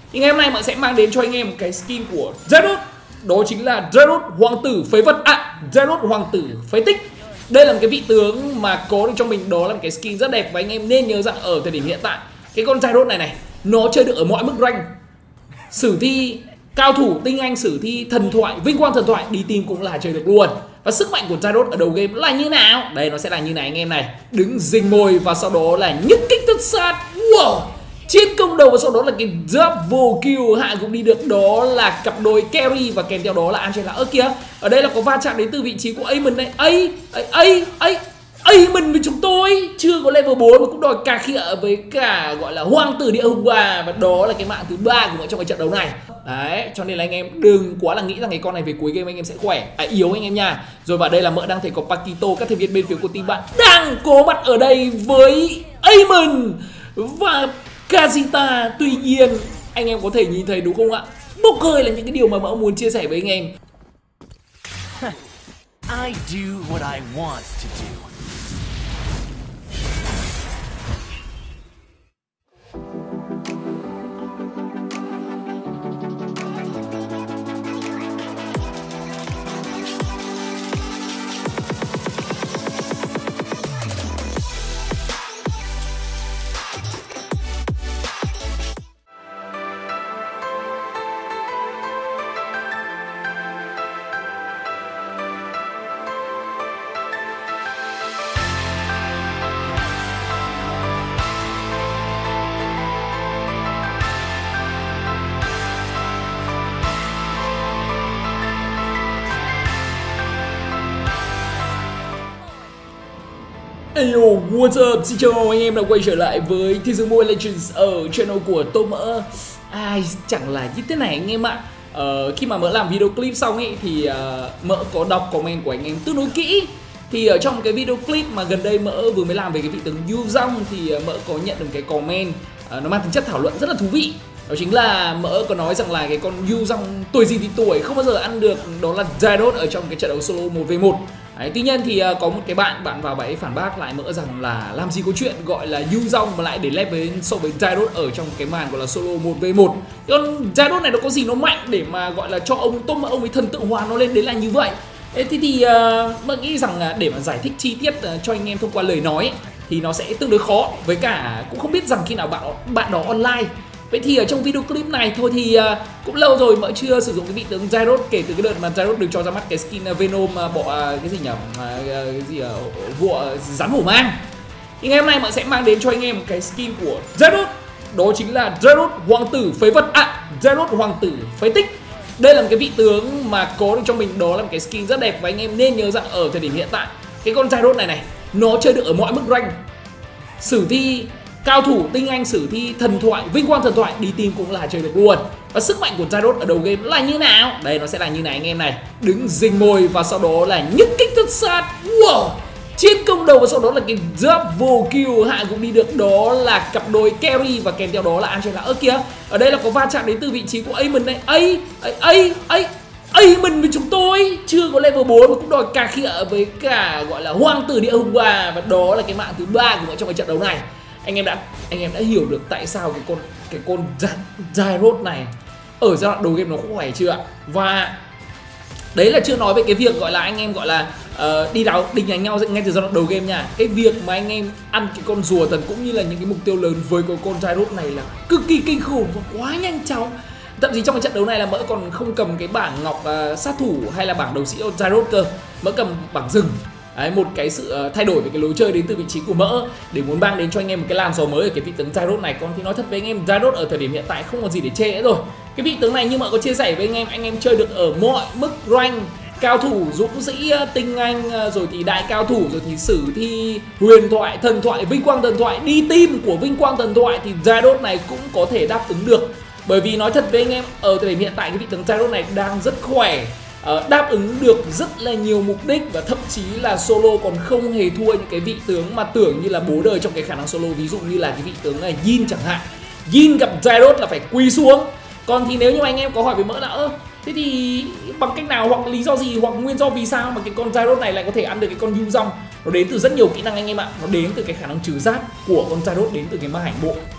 Thì ngày hôm nay mình sẽ mang đến cho anh em một cái skin của Zerus. Đó chính là Zerus Hoàng tử phế vật, Zerus Hoàng tử phế tích. Đây là một cái vị tướng mà có được trong mình, đó là một cái skin rất đẹp. Và anh em nên nhớ rằng ở thời điểm hiện tại, cái con Zerus này nó chơi được ở mọi mức rank: sử thi, cao thủ, tinh anh, sử thi, thần thoại, vinh quang thần thoại, đi team cũng là chơi được luôn. Và sức mạnh của Zerus ở đầu game là như nào? Đây, nó sẽ là như này anh em này. Đứng rình mồi và sau đó là nhất kích tất sát. Wow, chiến công đầu và sau đó là cái double kill. Hạ cũng đi được, đó là cặp đôi carry và kèm theo đó là Angela. Kìa, ở đây là có va chạm đến từ vị trí của Amon đây. Amon với chúng tôi chưa có level 4 mà cũng đòi cà khịa với cả gọi là hoàng tử địa hùng bà. Và đó là cái mạng thứ 3 của mọi trong cái trận đấu này. Đấy, cho nên là anh em đừng quá là nghĩ rằng cái con này về cuối game anh em sẽ khỏe, yếu anh em nha. Rồi vào đây là Mỡ đang thấy có Pakito, các thành viên bên phía của team bạn đang có mặt ở đây với Amon và Kazita. Tuy nhiên anh em có thể nhìn thấy đúng không ạ? Bốc hơi là những cái điều mà Mỡ muốn chia sẻ với anh em. I do what I want to do. Yo, what's up? Xin chào anh em đã quay trở lại với Thế giới Mobile Legends ở channel của Tô Mỡ. Chẳng là như thế này anh em ạ. Khi mà Mỡ làm video clip xong ấy thì Mỡ có đọc comment của anh em tương đối kỹ. Thì ở trong cái video clip mà gần đây Mỡ vừa mới làm về cái vị tướng Yu Zhong thì Mỡ có nhận được cái comment nó mang tính chất thảo luận rất là thú vị. Đó chính là Mỡ có nói rằng là cái con Yu Zhong tuổi gì thì tuổi không bao giờ ăn được, đó là Zerus ở trong cái trận đấu solo 1v1. Đấy, tuy nhiên thì có một cái bạn vào bẫy phản bác lại Mỡ rằng là làm gì có chuyện gọi là Yu Zhong mà lại để level so với Zerus ở trong cái màn gọi là solo 1v1. Con Zerus này nó có gì nó mạnh để mà gọi là cho ông Tô Mỡ ông ấy thần tượng hóa nó lên đến là như vậy. Thế thì Mỡ nghĩ rằng là để mà giải thích chi tiết cho anh em thông qua lời nói ấy, thì nó sẽ tương đối khó, với cả cũng không biết rằng khi nào bạn đó online. Vậy thì ở trong video clip này thôi thì cũng lâu rồi Mỡ chưa sử dụng cái vị tướng Zerus kể từ cái đợt mà Zerus được cho ra mắt cái skin Venom bỏ cái gì nhỉ, vua rắn hổ mang. Thì ngày hôm nay Mỡ sẽ mang đến cho anh em một cái skin của Zerus. Đó chính là Zerus Hoàng tử phế vật, Zerus Hoàng tử phế tích. Đây là một cái vị tướng mà có được trong mình, đó là một cái skin rất đẹp. Và anh em nên nhớ rằng ở thời điểm hiện tại, cái con Zerus này nó chơi được ở mọi mức rank: sử thi, cao thủ, tinh anh, sử thi, thần thoại, vinh quang thần thoại, đi team cũng là chơi được luôn. Và sức mạnh của Zerus ở đầu game là như nào? Đây, nó sẽ là như này anh em này. Đứng rình mồi và sau đó là nhất kích tất sát. Wow, chiến công đầu và sau đó là cái double kill. Hạ cũng đi được, đó là cặp đôi carry và kèm theo đó là Angela. Kìa, ở đây là có va chạm đến từ vị trí của Amon đây. Amon với chúng tôi chưa có level 4 mà cũng đòi cà khịa với cả gọi là hoàng tử địa hùng bà. Và đó là cái mạng thứ 3 của mọi trong cái trận đấu này. Anh em đã hiểu được tại sao cái con Zerus này ở giai đoạn đầu game nó khỏe chưa ạ? Và đấy là chưa nói về cái việc gọi là anh em gọi là đi đào đình đánh nhau ngay từ giai đoạn đầu game nha. Cái việc mà anh em ăn cái con rùa thần cũng như là những cái mục tiêu lớn với con Zerus này là cực kỳ kinh khủng và quá nhanh chóng. Thậm chí trong cái trận đấu này là Mỡ còn không cầm cái bảng ngọc sát thủ hay là bảng đấu sĩ Zerus cơ. Mỡ cầm bảng rừng. Đấy, một cái sự thay đổi về cái lối chơi đến từ vị trí của Mỡ để muốn mang đến cho anh em một cái làn gió mới ở cái vị tướng Zerus này. Còn thì nói thật với anh em, Zerus ở thời điểm hiện tại không còn gì để chê nữa rồi. Cái vị tướng này như Mỡ có chia sẻ với anh em chơi được ở mọi mức rank: cao thủ, dũng sĩ, tinh anh, rồi thì đại cao thủ, rồi thì sử thi, huyền thoại, thần thoại, vinh quang thần thoại, đi team của vinh quang thần thoại thì Zerus này cũng có thể đáp ứng được. Bởi vì nói thật với anh em, ở thời điểm hiện tại cái vị tướng Zerus này đang rất khỏe, đáp ứng được rất là nhiều mục đích và thậm chí là solo còn không hề thua những cái vị tướng mà tưởng như là bố đời trong cái khả năng solo. Ví dụ như là cái vị tướng này Yin chẳng hạn. Yin gặp Zerus là phải quỳ xuống. Còn thì nếu như anh em có hỏi với Mỡ là thế thì bằng cách nào hoặc lý do gì hoặc nguyên do vì sao mà cái con Zerus này lại có thể ăn được cái con Yu Zhong, nó đến từ rất nhiều kỹ năng anh em ạ. Nó đến từ cái khả năng trừ giáp của con Zerus, đến từ cái ma hành bộ.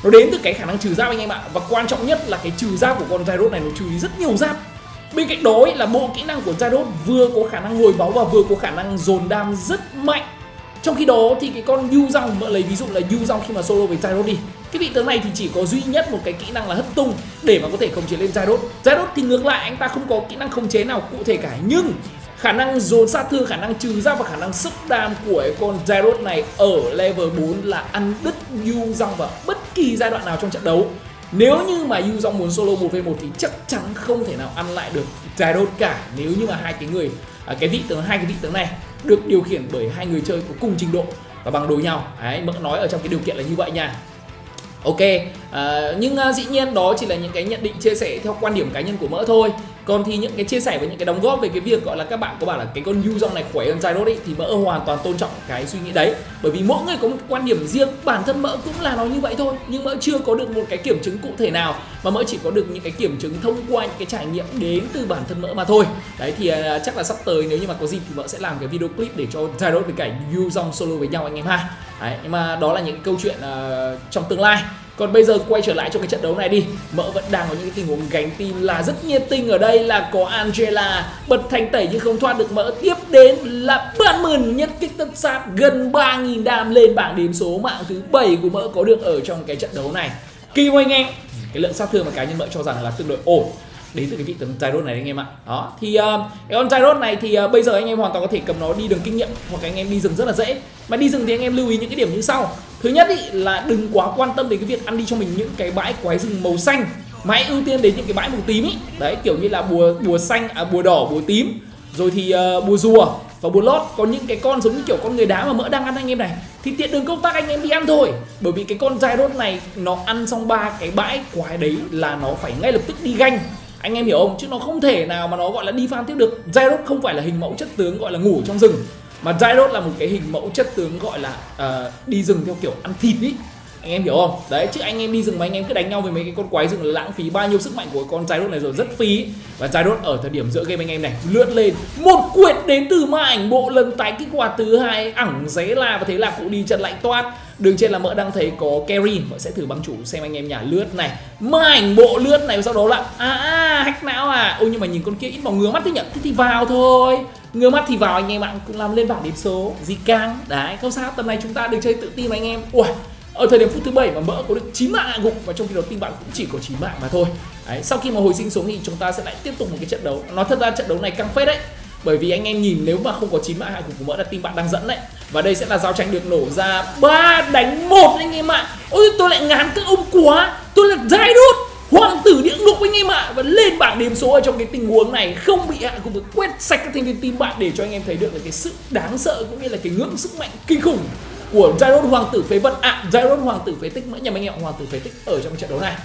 nó đến từ cái khả năng trừ giáp anh em ạ. Và quan trọng nhất là cái trừ giáp của con Gyroth này nó trừ đi rất nhiều giáp. Bên cạnh đó là bộ kỹ năng của Gyroth vừa có khả năng hồi máu và vừa có khả năng dồn đam rất mạnh. Trong khi đó thì cái con Yu Zhong, mợ lấy ví dụ là Yu Zhong khi mà solo với Gyroth đi, cái vị tướng này thì chỉ có duy nhất một cái kỹ năng là hất tung để mà có thể khống chế lên Gyroth. Gyroth thì ngược lại, anh ta không có kỹ năng khống chế nào cụ thể cả, nhưng khả năng dồn sát thương, khả năng trừ giáp và khả năng sức đam của con Gyroth này ở level 4 là ăn đứt Yu Zhong vào bất kỳ giai đoạn nào trong trận đấu. Nếu như mà Yu Zhong muốn solo 1v1 thì chắc chắn không thể nào ăn lại được Gyroth cả, nếu như mà hai cái vị tướng này được điều khiển bởi hai người chơi có cùng trình độ và bằng đối nhau. Đấy, mỡ nói ở trong cái điều kiện là như vậy nha. Ok, nhưng dĩ nhiên đó chỉ là những cái nhận định chia sẻ theo quan điểm cá nhân của mỡ thôi. Còn thì những cái chia sẻ và những cái đóng góp về cái việc gọi là các bạn có bảo là cái con Yu Zhong này khỏe hơn Gyroth ấy, thì mỡ hoàn toàn tôn trọng cái suy nghĩ đấy. Bởi vì mỗi người có một quan điểm riêng, bản thân mỡ cũng là nó như vậy thôi. Nhưng mỡ chưa có được một cái kiểm chứng cụ thể nào, mà mỡ chỉ có được những cái kiểm chứng thông qua những cái trải nghiệm đến từ bản thân mỡ mà thôi. Đấy thì chắc là sắp tới nếu như mà có dịp thì mỡ sẽ làm cái video clip để cho Gyroth với cả Yu Zhong solo với nhau anh em ha. Đấy, nhưng mà đó là những câu chuyện trong tương lai. Còn bây giờ quay trở lại cho cái trận đấu này đi. Mỡ vẫn đang có những cái tình huống gánh team là rất nhiệt tình. Ở đây là có Angela bật thành tẩy nhưng không thoát được mỡ. Tiếp đến là Batman nhất kích tất sát gần 3.000 đam lên bảng điểm số mạng thứ 7 của mỡ có được ở trong cái trận đấu này. Kỳ anh em, cái lượng sát thương mà cá nhân mỡ cho rằng là tương đối ổn đến từ cái vị tướng Gyroth này anh em ạ. Đó thì cái con Gyroth này thì bây giờ anh em hoàn toàn có thể cầm nó đi đường kinh nghiệm, hoặc anh em đi rừng rất là dễ. Mà đi rừng thì anh em lưu ý những cái điểm như sau. Thứ nhất ý, là đừng quá quan tâm đến cái việc ăn đi cho mình những cái bãi quái rừng màu xanh, mà hãy ưu tiên đến những cái bãi màu tím ý. Đấy, kiểu như là bùa xanh, bùa đỏ, bùa tím, rồi thì bùa rùa và bùa lót. Còn những cái con giống như kiểu con người đá mà mỡ đang ăn anh em này thì tiện đường công tác anh em đi ăn thôi. Bởi vì cái con Gyroth này nó ăn xong 3 cái bãi quái đấy là nó phải ngay lập tức đi ganh. Anh em hiểu không? Chứ nó không thể nào mà nó gọi là đi farm tiếp được. Gyroth không phải là hình mẫu chất tướng gọi là ngủ trong rừng, mà Gyroth là một cái hình mẫu chất tướng gọi là đi rừng theo kiểu ăn thịt ý. Anh em hiểu không? Đấy, chứ anh em đi rừng mà anh em cứ đánh nhau với mấy cái con quái rừng là lãng phí bao nhiêu sức mạnh của con Gyroth này rồi, rất phí. Và Gyroth ở thời điểm giữa game anh em này lượn lên một quyệt đến từ ma ảnh bộ lần tái kích hoạt thứ hai ẳng ré la, và thế là cụ đi chân lạnh toát. Đường trên là mỡ đang thấy có carry, mỡ sẽ thử băng chủ xem anh em nhả lướt này, ma ảnh bộ lướt này, sau đó là hack não à. Ôi nhưng mà nhìn con kia ít màu ngứa mắt thế nhỉ. Thế thì vào thôi, ngứa mắt thì vào anh em ạ, cũng làm lên bảng điểm số gì căng. Đấy, không sao, tầm này chúng ta được chơi tự tin anh em. Ui, ở thời điểm phút thứ 7 mà mỡ có được 9 mạng hạ gục, và trong khi đó team bạn cũng chỉ có 9 mạng mà thôi. Đấy, sau khi mà hồi sinh xuống thì chúng ta sẽ lại tiếp tục một cái trận đấu. Nói thật ra trận đấu này căng phết đấy. Bởi vì anh em nhìn nếu mà không có 9 mạng hạ gục của mỡ là team bạn đang dẫn đấy. Và đây sẽ là giao tranh được nổ ra 3 đánh 1 anh em ạ. Ôi tôi lại ngán các ông quá. Tôi là Gyroth, hoàng tử địa ngục anh em ạ. Và lên bảng điểm số ở trong cái tình huống này không bị hạ gục, quét sạch các thành viên team bạn để cho anh em thấy được là cái sự đáng sợ cũng như là cái ngưỡng sức mạnh kinh khủng của Gyroth hoàng tử phế vật, Gyroth hoàng tử phế tích, mỡ nhầm anh em, hoàng tử phế tích ở trong trận đấu này.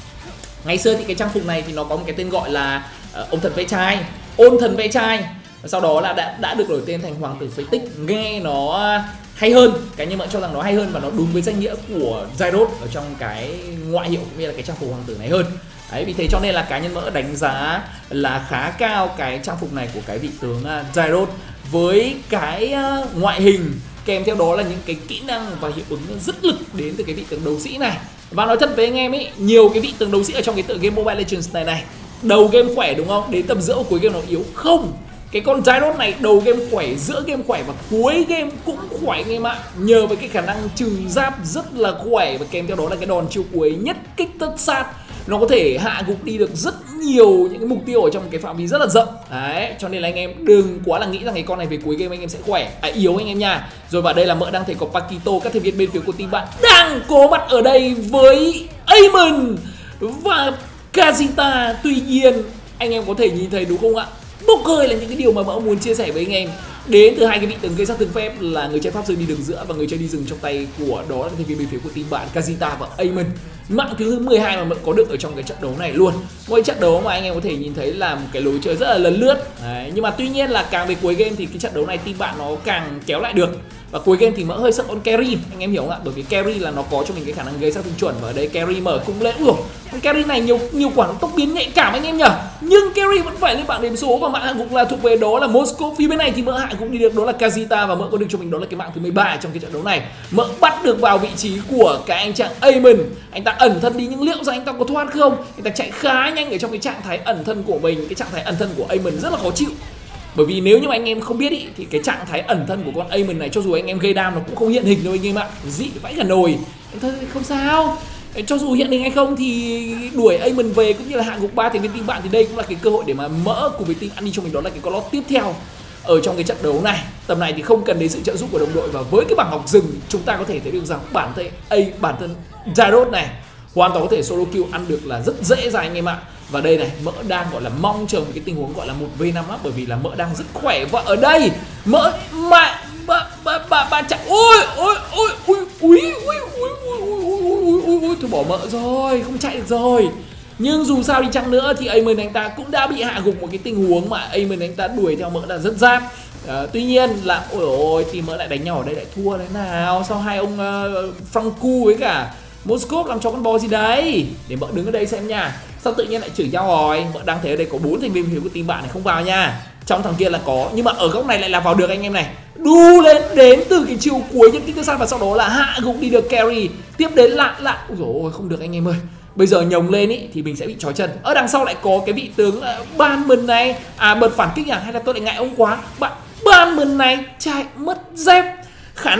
Ngày xưa thì cái trang phục này thì nó có một cái tên gọi là ông thần ve chai, ôn thần ve chai. Sau đó là đã được đổi tên thành hoàng tử phế tích, nghe nó hay hơn, cái như mỡ cho rằng nó hay hơn và nó đúng với danh nghĩa của Gyroth ở trong cái ngoại hiệu cũng như là cái trang phục hoàng tử này hơn. Đấy, vì thế cho nên là cá nhân mỡ đánh giá là khá cao cái trang phục này của cái vị tướng Gyroth, với cái ngoại hình kèm theo đó là những cái kỹ năng và hiệu ứng rất lực đến từ cái vị tướng đấu sĩ này. Và nói thật với anh em ấy, nhiều cái vị tướng đấu sĩ ở trong cái tựa game Mobile Legends này đầu game khỏe đúng không, đến tầm giữa cuối game nó yếu. Không, cái con Gyroth này đầu game khỏe, giữa game khỏe và cuối game cũng khỏe anh em ạ. Nhờ với cái khả năng trừ giáp rất là khỏe, và kèm theo đó là cái đòn chiêu cuối nhất kích tất sát, nó có thể hạ gục đi được rất nhiều những cái mục tiêu ở trong cái phạm vi rất là rộng. Đấy, cho nên là anh em đừng quá là nghĩ rằng cái con này về cuối game anh em sẽ khỏe, yếu anh em nha. Rồi vào đây là mỡ đang thấy có Pakito, các thành viên bên phía của team bạn đang có mặt ở đây với Amon và Kazita. Tuy nhiên anh em có thể nhìn thấy đúng không ạ, bốc hơi là những cái điều mà mỡ muốn chia sẻ với anh em đến từ hai cái vị tướng gây sát thương phép là người chơi pháp sư đi đường giữa và người chơi đi rừng trong tay của đó là thành viên bên phía của team bạn Kazita và Amon. Mạng thứ 12 mà mỡ có được ở trong cái trận đấu này luôn. Mỗi trận đấu mà anh em có thể nhìn thấy là một cái lối chơi rất là lấn lướt. Đấy, nhưng mà tuy nhiên là càng về cuối game thì cái trận đấu này team bạn nó càng kéo lại được. Và cuối game thì mỡ hơi sợ con carry, anh em hiểu không ạ? Bởi vì carry là nó có cho mình cái khả năng gây sát thương chuẩn, và ở đây carry mở cung lên. Ủa, Carry này nhiều quả tốc biến nhạy cảm anh em nhỉ. Nhưng Carry vẫn phải lên bảng điểm số và mạng hạ gục là thuộc về đó là Moscow. Phía bên này thì mỡ hạ gục đi được đó là Kazita và mỡ có được cho mình đó là cái mạng thứ 13 trong cái trận đấu này. Mỡ bắt được vào vị trí của cái anh chàng Amon. Anh ta ẩn thân đi nhưng liệu rằng anh ta có thoát không? Anh ta chạy khá nhanh ở trong cái trạng thái ẩn thân của mình. Cái trạng thái ẩn thân của Amon rất là khó chịu. Bởi vì nếu như mà anh em không biết ý, thì cái trạng thái ẩn thân của con Amon này cho dù anh em gây đam nó cũng không hiện hình đâu anh em ạ. Dị vãi cả nồi. Thôi không sao. Cho dù hiện hình hay không thì đuổi Amon về cũng như là hạ gục 3 thành viên team bạn thì đây cũng là cái cơ hội để mà mỡ cùng với team ăn đi cho mình đó là cái con lót tiếp theo ở trong cái trận đấu này. Tầm này thì không cần đến sự trợ giúp của đồng đội và với cái bảng học rừng chúng ta có thể thấy được rằng bản thân Gyroth này hoàn toàn có thể solo kill ăn được là rất dễ dàng anh em ạ. Và đây này, mỡ đang gọi là mong chờ một cái tình huống gọi là 1v5 lắm bởi vì là mỡ đang rất khỏe và ở đây mỡ mà ba chạy ôi thôi bỏ mỡ rồi, không chạy được rồi. Nhưng dù sao đi chăng nữa thì Amon anh ta cũng đã bị hạ gục một cái tình huống mà Amon anh ta đuổi theo mỡ là rất giáp. Tuy nhiên là ôi thì mỡ lại đánh nhau ở đây lại thua thế nào? Sao hai ông Franku với cả Moscow làm cho con bò gì đấy? Để mỡ đứng ở đây xem nha. Sao tự nhiên lại chửi nhau rồi? Mỡ đang thấy ở đây có 4 thành viên phía của team bạn này không vào nha. Trong thằng kia là có nhưng mà ở góc này lại là vào được anh em này. Đu lên đến từ cái chiều cuối những cái san và sau đó là hạ gục đi được Carry. Tiếp đến lạ. Ôi dồi ôi không được anh em ơi. Bây giờ nhồng lên ý thì mình sẽ bị trói chân. Ở đằng sau lại có cái vị tướng Banman này. Bật phản kích à hay là tôi lại ngại ông quá. Banman này chạy mất dép. Khả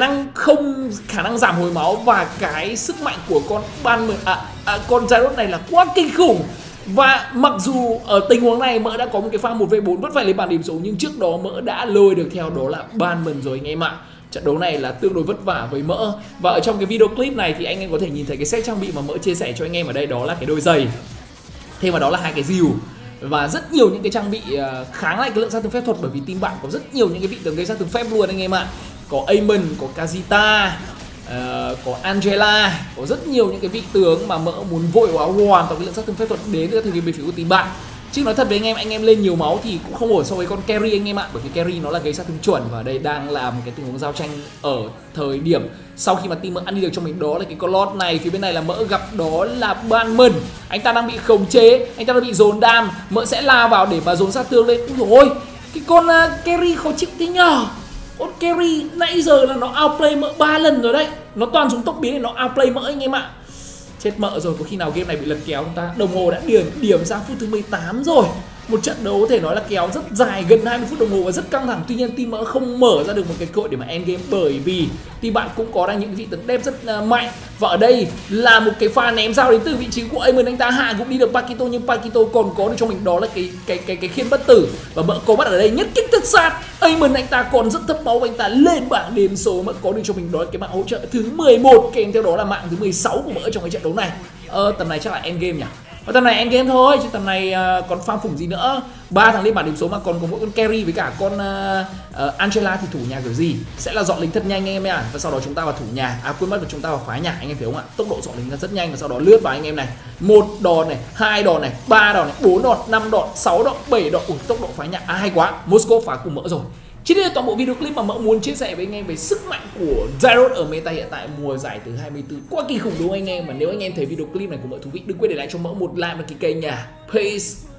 năng giảm hồi máu và cái sức mạnh của con con Gyroth này là quá kinh khủng. Và mặc dù ở tình huống này mỡ đã có một cái pha 1v4 vẫn phải lên bàn điểm số nhưng trước đó mỡ đã lôi được theo đó là Banman rồi anh em ạ. Trận đấu này là tương đối vất vả với mỡ. Và ở trong cái video clip này thì anh em có thể nhìn thấy cái set trang bị mà mỡ chia sẻ cho anh em ở đây đó là cái đôi giày. Thêm vào đó là hai cái rìu và rất nhiều những cái trang bị kháng lại cái lượng sát thương phép thuật bởi vì team bạn có rất nhiều những cái vị tướng gây sát thương phép luôn anh em ạ. Có Amon, có Kazita, có Angela, có rất nhiều những cái vị tướng mà mỡ muốn vội hóa hoàn toàn cái lượng sát thương phép thuật đến từ các thành viên bên phía của team bạn. Chứ nói thật với anh em lên nhiều máu thì cũng không ổn so với con Carry anh em ạ. Bởi vì Carry nó là gây sát thương chuẩn và đây đang là một cái tình huống giao tranh ở thời điểm sau khi mà team mỡ ăn đi được cho mình đó là cái con lót này. Phía bên này là mỡ gặp đó là Banman. Anh ta đang bị khống chế, anh ta đang bị dồn đam. Mỡ sẽ la vào để mà dồn sát thương lên. Ui dồi ôi, cái con Carry khó chịu thế nhờ. Con Carry nãy giờ là nó outplay mỡ 3 lần rồi đấy. Nó toàn dùng tốc biến để nó outplay mỡ anh em ạ. Chết mỡ rồi, có khi nào game này bị lật kéo không ta? Đồng hồ đã điểm sang phút thứ 18 rồi. Một trận đấu có thể nói là kéo rất dài, gần 20 phút đồng hồ và rất căng thẳng. Tuy nhiên team mỡ không mở ra được một cái cơ hội để mà end game bởi vì team bạn cũng có đang những cái vị tấn đẹp rất mạnh. Và ở đây là một cái pha ném dao đến từ vị trí của Amon, anh ta hạ cũng đi được Pakito nhưng Pakito còn có được cho mình đó là cái khiên bất tử và mỡ có bắt ở đây nhất kích tất sát. Amon anh ta còn rất thấp máu và anh ta lên bảng điểm số, mỡ có được cho mình đó là cái mạng hỗ trợ thứ 11 kèm theo đó là mạng thứ 16 của mỡ trong cái trận đấu này. Tầm này chắc là end game nhỉ? Và tầm này endgame thôi chứ tầm này còn farm phủng gì nữa. 3 thằng lên bảng điểm số mà còn có mỗi con Carry với cả con Angela thì thủ nhà kiểu gì sẽ là dọn lính thật nhanh anh em ạ. Và sau đó chúng ta vào thủ nhà, quên mất là chúng ta vào phá nhà anh em thấy không ạ? Tốc độ dọn lính rất nhanh và sau đó lướt vào anh em này. 1 đòn này, 2 đòn này, 3 đòn này, 4 đòn, 5 đòn, 6 đòn, 7 đòn. Ui, tốc độ phá nhà hay quá. Moscow phá cùng mỡ rồi. Chính đây là toàn bộ video clip mà mỡ muốn chia sẻ với anh em về sức mạnh của Gyroth ở meta hiện tại mùa giải thứ 24. Quá kỳ khủng đúng không anh em? Mà nếu anh em thấy video clip này của mỡ thú vị đừng quên để lại cho mỡ một like và cái kênh nha. Peace.